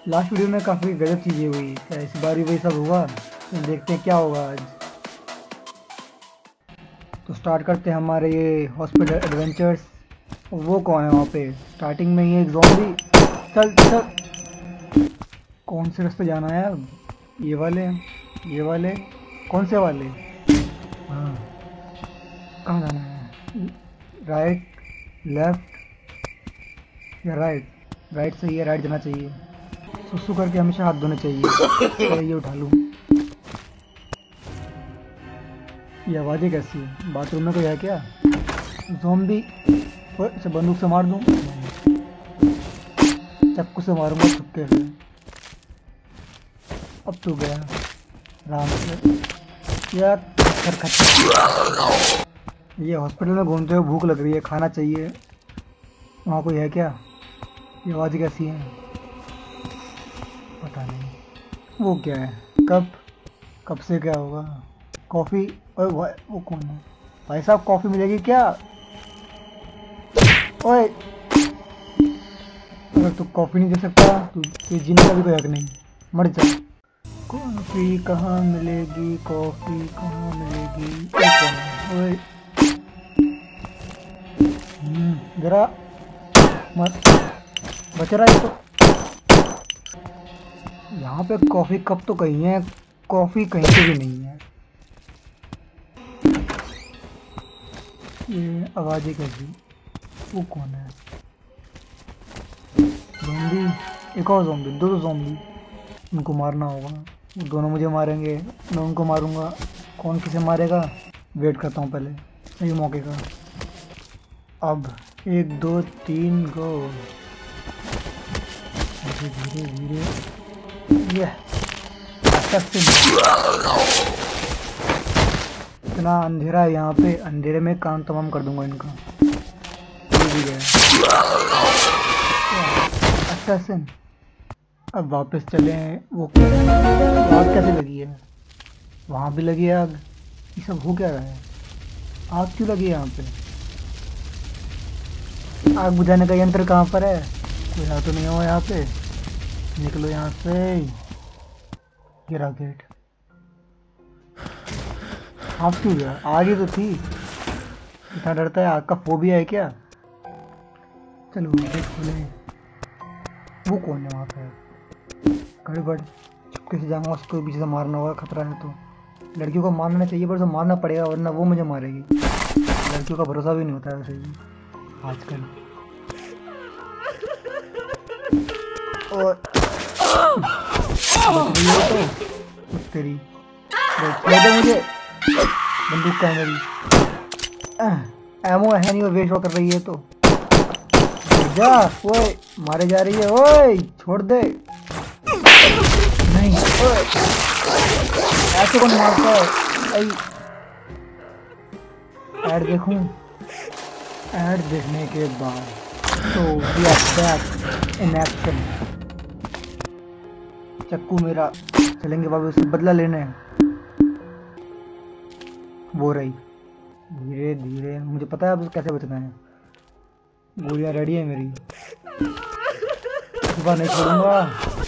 Last video में काफ़ी गलत चीज़ें हुई, क्या इस बार भी वही सब होगा? तो देखते हैं क्या होगा आज। तो स्टार्ट करते हैं हमारे ये हॉस्पिटल एडवेंचर्स। वो कौन है वहाँ पे? स्टार्टिंग में ये एक ज़ॉम्बी। चल चल, कौन से रास्ते जाना है अब? ये वाले, ये वाले, कौन से वाले? हाँ, कहाँ जाना है? राइट, लेफ्ट या राइट? राइट सही है, राइट जाना चाहिए। सुसु करके हमेशा हाथ धोने चाहिए। तो ये उठा लूँ। ये आवाज़ें कैसी है? बाथरूम में कोई है क्या? ज़ॉम्बी। इसे बंदूक से मार दूँ? चाकू से मारूंगा छुपके से। अब तो गया आराम से। या खच्चर खच्चर। ये हॉस्पिटल में घूमते हुए भूख लग रही है, खाना चाहिए। वहाँ कोई है क्या? ये आवाज़ कैसी है? पता नहीं। वो क्या है? कप? कप से क्या होगा? कॉफ़ी? ओए वो कौन है? भाई साहब कॉफ़ी मिलेगी क्या? ओए, अगर तू कॉफ़ी नहीं दे सकता तो ये जीने का भी कोई हक नहीं। मर जा। कॉफ़ी कहाँ मिलेगी? कॉफ़ी कहाँ मिलेगी? ये कौन है? ओए, जरा मत बच रहा है तो। यहाँ पे कॉफ़ी कप तो कहीं है, कॉफ़ी कहीं पे भी नहीं है। ये आवाज़ें कैसी? वो कौन है? ज़ॉम्बी? एक और ज़ॉम्बी, दो ज़ॉम्बी। उनको मारना होगा। वो दोनों मुझे मारेंगे, मैं उनको मारूंगा। कौन किसे मारेगा? वेट करता हूँ पहले सही मौके का। अब 1 2 3 गो। धीरे धीरे धीरे। ये इतना अंधेरा है यहाँ पे, अंधेरे में काम तमाम कर दूंगा इनका। ये भी गया assassin। अब वापस चले। वो क्या है? आग कैसे लगी है? वहाँ भी लगी है आग। ये सब हो क्या रहा है? आग क्यों लगी है यहाँ पे? आग बुझाने का यंत्र कहाँ पर है? कोई आ तो नहीं हो यहाँ पे? निकलो यहाँ से। गिरा गेट। आग क्यों गया? आग ही तो थी। इतना डरता है? आग का फोबिया है क्या? चलो गेट खोले। वो कौन है वहाँ पे? गड़बड़। चुपके से जाऊंगा, उसको पीछे से मारना होगा, खतरा है तो। लड़कियों को मारना चाहिए पर उसे मारना पड़ेगा वरना वो मुझे मारेगी। लड़कियों का भरोसा भी नहीं होता है वैसे भी आजकल। और बच रही हो तो तेरी छोड़ दे मुझे। बंदूक का है मेरी। एमो है नहीं, वो वेस्ट कर रही है तो जा। ओए, मारे जा रही है। ओए छोड़ दे। नहीं, ओए ऐसे कौन मारता है? ऐड देखूं? ऐड देखने के बाद तो we are back in action. चक्कू मेरा। चलेंगे बाबू उससे बदला लेने। वो रही। धीरे धीरे, मुझे पता है अब कैसे बचना है। गोलियां रेडी है मेरी। सुबह नहीं छोड़ूंगा।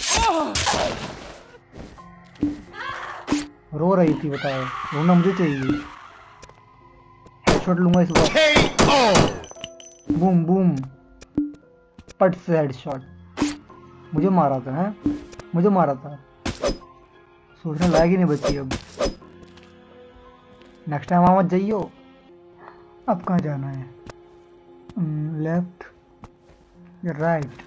रो रही थी, बताओ। रोना मुझे चाहिए। हेडशॉट लूंगा इस बार। बूम बूम, पट से हेडशॉट। मुझे मारा था है? मुझे मारा था। सोचने लायक ही नहीं बची अब। नेक्स्ट टाइम मत जाइयो। अब कहाँ जाना है? लेफ्ट या राइट?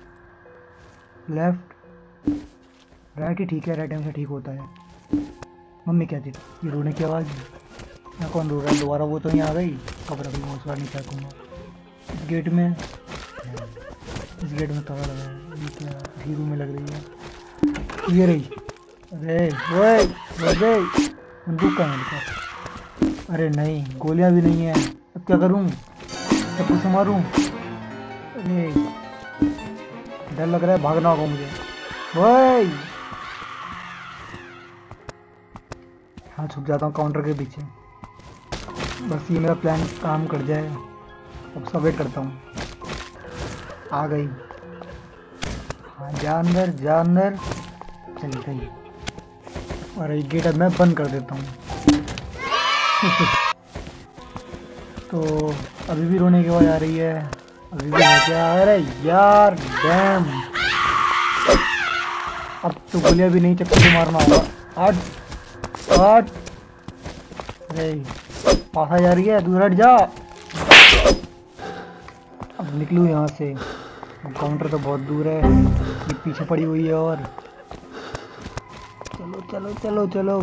लेफ्ट। राइट ही ठीक है, राइट हमेशा ठीक होता है। मम्मी कहती थी। ये रोने की आवाज़ है। मैं कौन रो रहा है? दोबारा वो तो नहीं आ गई। कब रख लूँगा, उस बार नहीं फेंकूँगा। इस गेट में, इस गेट में ताला लगा है। ये क्या हीरो में लग रही है? ये रही। अरे ओए, बंदूक का मेरे पास। अरे नहीं, गोलियां भी नहीं है। अब क्या करूं? सबको से मारूं? अरे डर लग रहा है, भागना होगा मुझे। ओए, हाँ छुप जाता हूँ काउंटर के पीछे। बस ये मेरा प्लान काम कर जाए। अब सब वेट करता हूँ। आ गई। हाँ जा अंदर जा अंदर। चल गई। और ये गेट अब मैं बंद कर देता हूँ। तो अभी भी रोने की आवाज आ रही है। अभी भी है क्या? अरे यार डैम। अब तो गोलियां भी नहीं चक्कर से मारना होगा। हट हट। अरे पासा जा रही है, दूर हट जा। अब निकलूँ यहाँ से। काउंटर तो बहुत दूर है, ये पीछे पड़ी हुई है। और चलो चलो चलो चलो।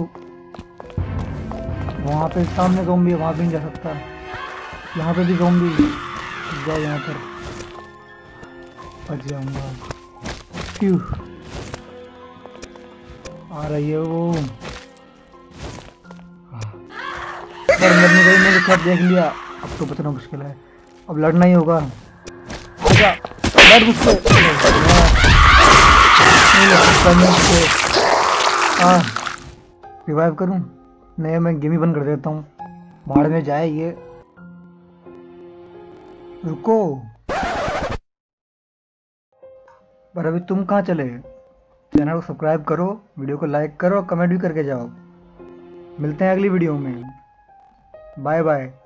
वहाँ पे सामने ज़ॉम्बी है, वहाँ भी नहीं जा सकता। यहाँ पे भी ज़ॉम्बी। जाओ यहाँ पर। बच जाऊंगा। क्यों आ रही है वो? पर मरने गई, मैंने सब देख लिया। अब तो बचना मुश्किल है, अब लड़ना ही होगा। आजा लड़ मुझसे। नहीं लड़ सकता मैं उससे। हाँ रिवाइव करूँ? नहीं, मैं गेम ही बंद कर देता हूँ। भाड़ में जाए ये। रुको, पर अभी तुम कहाँ चले? चैनल को सब्सक्राइब करो, वीडियो को लाइक करो, कमेंट भी करके जाओ। मिलते हैं अगली वीडियो में। Bye bye.